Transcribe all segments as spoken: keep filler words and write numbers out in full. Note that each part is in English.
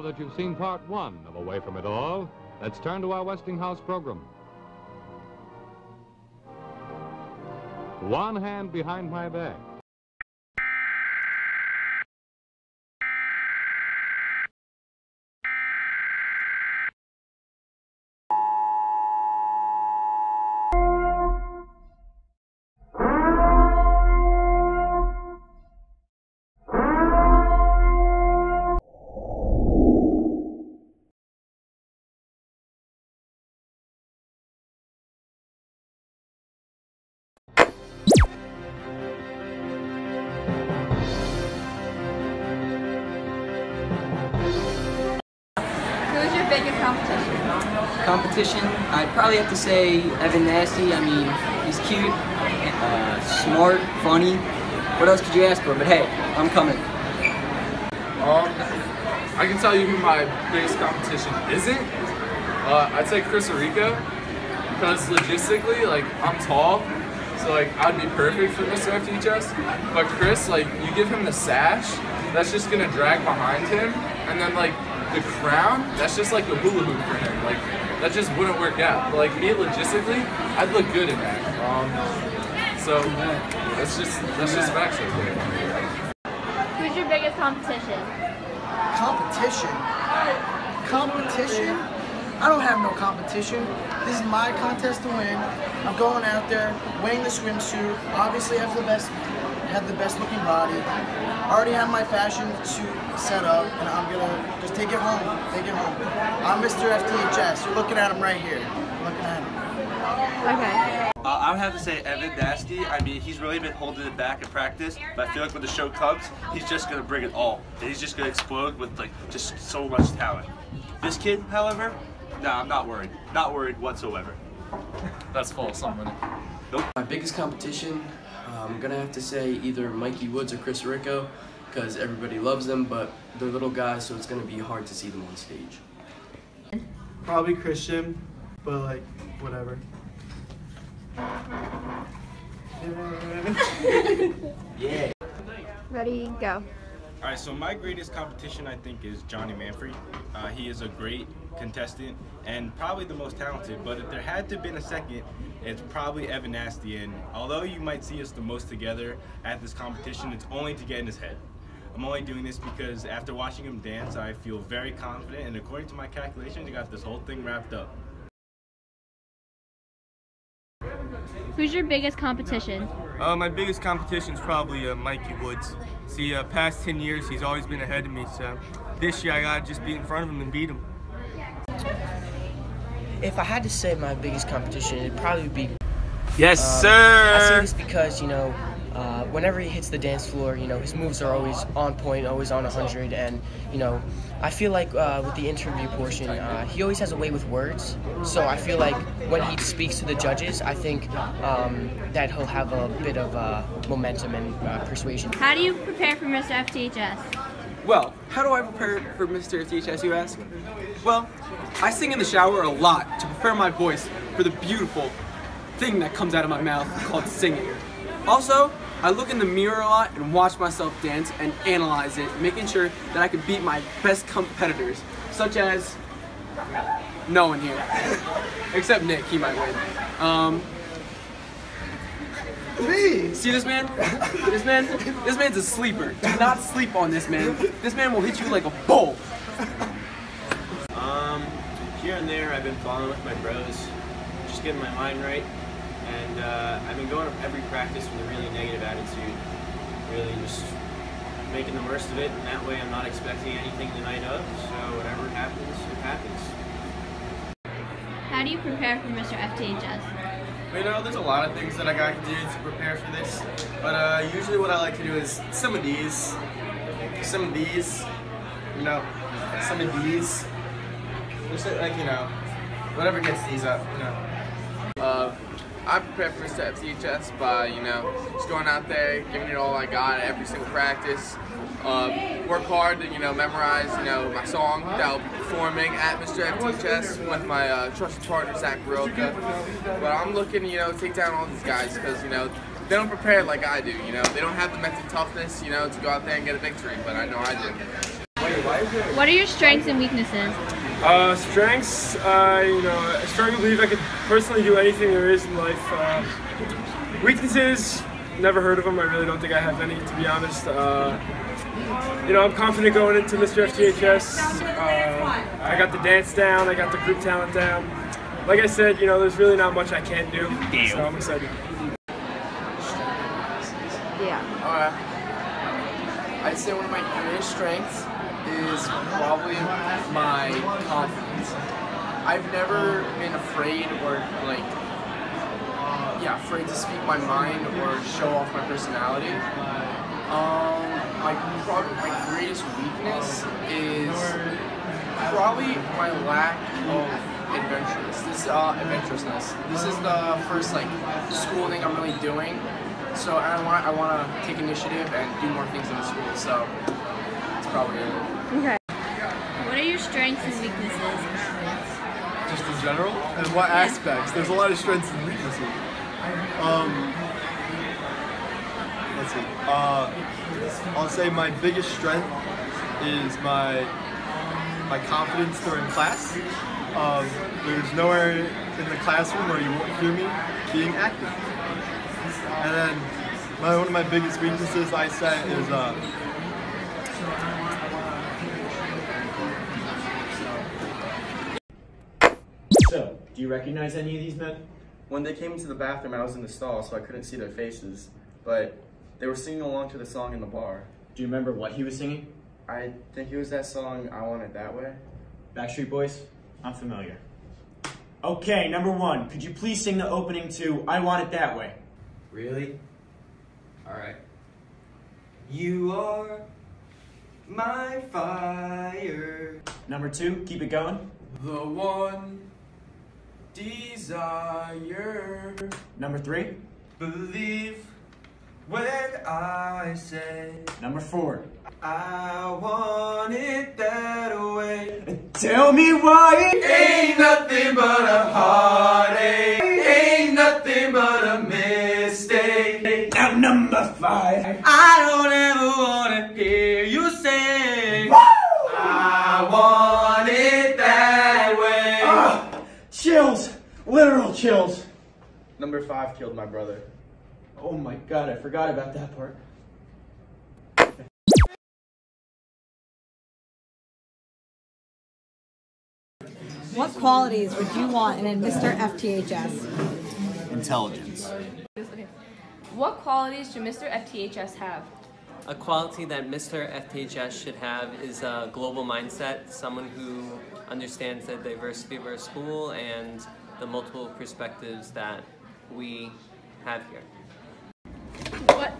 that you've seen part one of Away From It All, let's turn to our Westinghouse program. One hand behind my back. Who's your biggest competition? Competition, I'd probably have to say Evan Nasty. I mean, he's cute, uh, smart, funny. What else could you ask for? But hey, I'm coming. Um, I can tell you who my biggest competition isn't. Uh, I'd say Chris Arico, because logistically, like, I'm tall, so like I'd be perfect for Mister F T H S. But Chris, like, you give him the sash, that's just gonna drag behind him, and then like the crown, that's just like a hula hoop for him. Like, that just wouldn't work out. But like me, logistically, I'd look good in that. Um, so that's just that's just facts right there. Who's your biggest competition? Competition? Competition? I don't have no competition. This is my contest to win. I'm going out there, wearing the swimsuit. Obviously, I have the best, have the best looking body. I already have my fashion suit set up, and I'm gonna just take it home. Take it home. I'm Mister F T H S. You're looking at him right here. You're looking at him. Okay. Uh, I would have to say Evan Nasty. I mean, he's really been holding it back in practice, but I feel like when the show comes, he's just gonna bring it all, and he's just gonna explode with like just so much talent. This kid, however, nah, I'm not worried. Not worried whatsoever. That's false. I'm winning. Nope. My biggest competition, uh, I'm gonna have to say either Mikey Woods or Chris Arico, because everybody loves them, but they're little guys, so it's gonna be hard to see them on stage. Probably Christian, but like, whatever. Yeah. Ready, go. All right, so my greatest competition, I think, is Johnny Manfrey. Uh, he is a great contestant and probably the most talented, but if there had to have been a second, it's probably Evan Nasty. And although you might see us the most together at this competition, it's only to get in his head. I'm only doing this because after watching him dance, I feel very confident, and according to my calculations, I got this whole thing wrapped up. Who's your biggest competition? Uh, my biggest competition is probably uh, Mikey Woods. See, uh, past ten years, he's always been ahead of me, so this year I gotta just be in front of him and beat him. If I had to say my biggest competition, it'd probably be... Yes, um, sir! I say this because, you know, uh, whenever he hits the dance floor, you know, his moves are always on point, always on one hundred, and, you know, I feel like uh, with the interview portion, uh, he always has a way with words, so I feel like when he speaks to the judges, I think um, that he'll have a bit of uh, momentum and uh, persuasion. How do you prepare for Mister F T H S? Well, how do I prepare for Mister F T H S, you ask? Well, I sing in the shower a lot to prepare my voice for the beautiful thing that comes out of my mouth called singing. Also, I look in the mirror a lot and watch myself dance and analyze it, making sure that I can beat my best competitors, such as no one here, except Nick. He might win. Um, Me? see this man? This man? This man's a sleeper. Do not sleep on this man. This man will hit you like a bull. Um, here and there, I've been following with my bros, just getting my mind right. And uh, I've been going to every practice with a really negative attitude, really just making the worst of it, and that way I'm not expecting anything the night of, so whatever happens, it happens. How do you prepare for Mister F T H S? You know, there's a lot of things that I got to do to prepare for this, but uh, usually what I like to do is some of these, some of these, you know, some of these, just like, you know, whatever gets these up, you know. Uh, I prepare for Mister F T H S by, you know, just going out there, giving it all I got at every single practice. Uh, work hard to, you know, memorize, you know, my song that I'll be performing at Mister F T H S with my uh, trusted partner, Zach Barilka. But I'm looking, you know, to take down all these guys because, you know, they don't prepare like I do, you know. They don't have the mental toughness, you know, to go out there and get a victory, but I know I do. What are your strengths and weaknesses? Uh, strengths, uh, you know, I strongly believe I could personally do anything there is in life. Uh, weaknesses, never heard of them. I really don't think I have any, to be honest. Uh, you know, I'm confident going into Mister F T H S. Uh, I got the dance down, I got the group talent down. Like I said, you know, there's really not much I can't do, so I'm excited. Yeah. Uh, I'd say one of my greatest strengths is probably my confidence. I've never been afraid or like, yeah, afraid to speak my mind or show off my personality. Um, my probably my greatest weakness is probably my lack of adventurous. This uh, adventurousness. This is the first like school thing I'm really doing. So I want I want to take initiative and do more things in the school. So that's probably it. Okay. What are your strengths and weaknesses? Just in general? And what aspects? There's a lot of strengths and weaknesses. Um, let's see. Uh, I'll say my biggest strength is my my confidence during class. Um, there's nowhere in the classroom where you won't hear me being active. And then my, one of my biggest weaknesses, I say, is uh, So, do you recognize any of these men? When they came into the bathroom, I was in the stall, so I couldn't see their faces, but they were singing along to the song in the bar. Do you remember what he was singing? I think it was that song, I Want It That Way. Backstreet Boys? I'm familiar. Okay, number one, could you please sing the opening to I Want It That Way? Really? Alright. You are my fire. Number two, keep it going. The one desire. Number three. Believe when I say. Number four. I want it that way. Tell me why it ain't nothing but a heartache. Ain't nothing but a mistake. Now number five. I don't ever wanna hear you say. Woo! I want it that way. Oh, chills. Literal chills. Number five killed my brother. Oh my god, I forgot about that part. What qualities would you want in a Mister F T H S? Intelligence. What qualities should Mister F T H S have? A quality that Mister F T H S should have is a global mindset, someone who understands the diversity of our school and the multiple perspectives that we have here. What?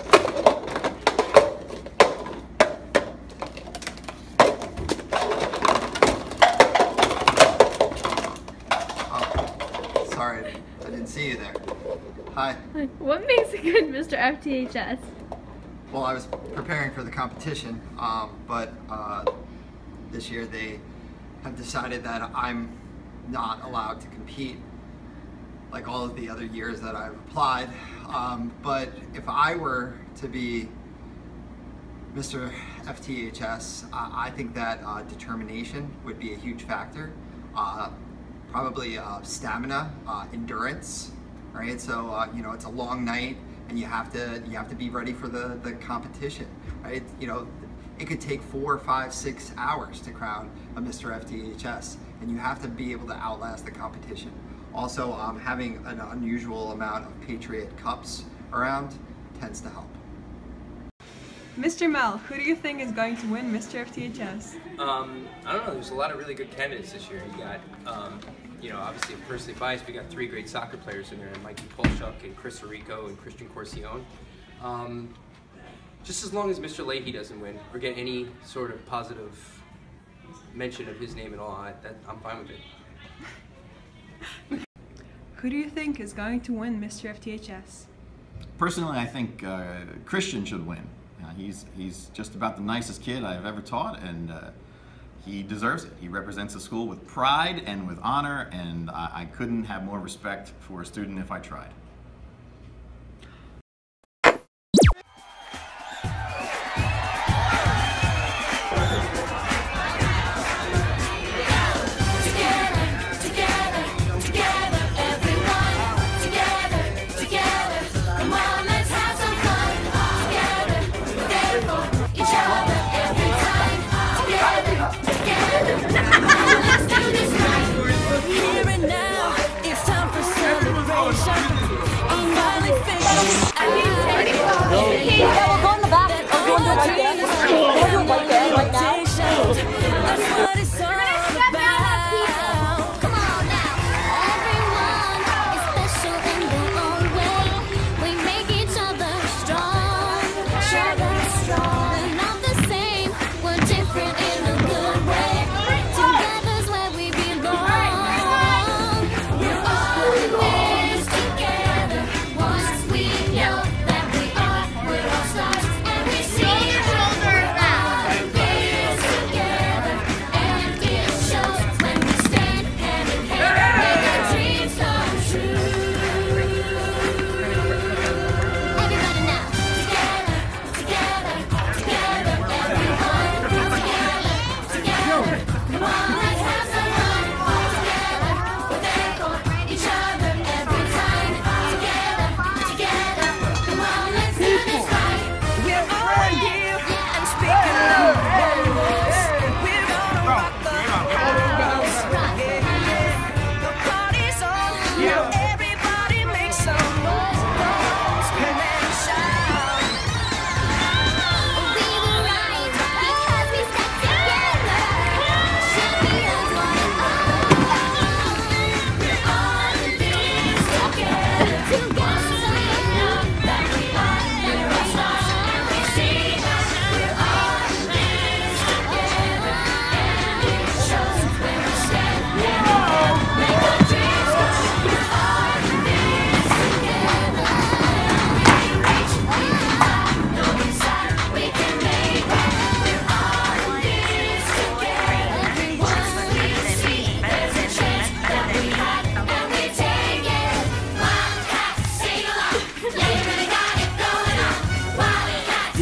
Sorry, I didn't see you there. Hi. What makes a good Mister F T H S? Well, I was preparing for the competition, um, but uh, this year they have decided that I'm not allowed to compete like all of the other years that I've applied. Um, but if I were to be Mister F T H S, uh, I think that uh, determination would be a huge factor. Uh, probably uh, stamina, uh, endurance, right? So uh, you know, it's a long night, and you have to you have to be ready for the the competition, right? You know, it could take four, five, six hours to crown a Mister F T H S, and you have to be able to outlast the competition. Also, um, having an unusual amount of Patriot Cups around tends to help. Mister Mel, who do you think is going to win Mister F T H S? Um, I don't know, there's a lot of really good candidates this year. You got, um, you know, obviously personally biased, we got three great soccer players in there, Mikey Polshuk and Chris Arico and Christian Corcione. Um, just as long as Mister Leahy doesn't win, or get any sort of positive mention of his name at all, I, that, I'm fine with it. Who do you think is going to win Mister F T H S? Personally, I think uh, Christian should win. Uh, he's, he's just about the nicest kid I've ever taught, and uh, he deserves it. He represents the school with pride and with honor, and I, I couldn't have more respect for a student if I tried.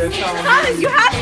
Thomas, you have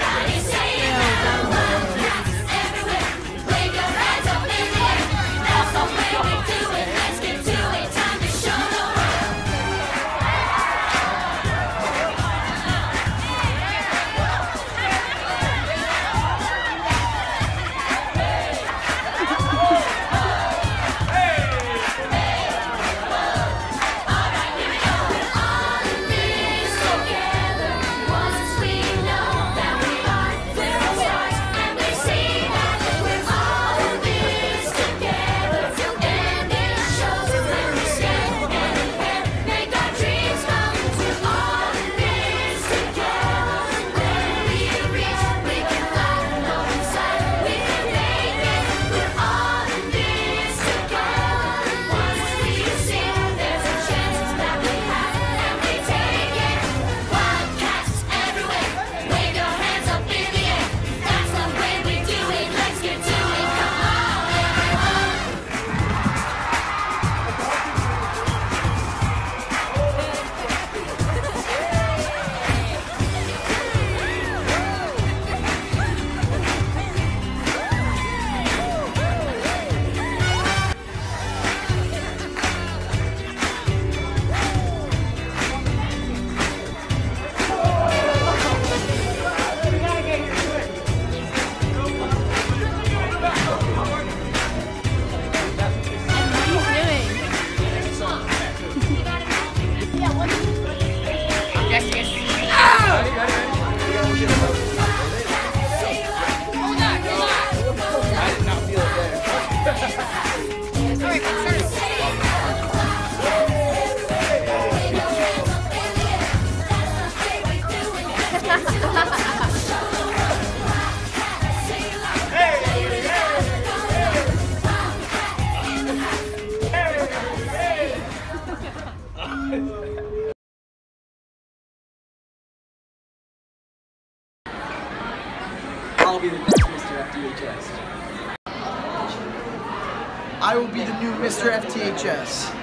I'll be the next Mister F T H S. I will be the new Mister F T H S.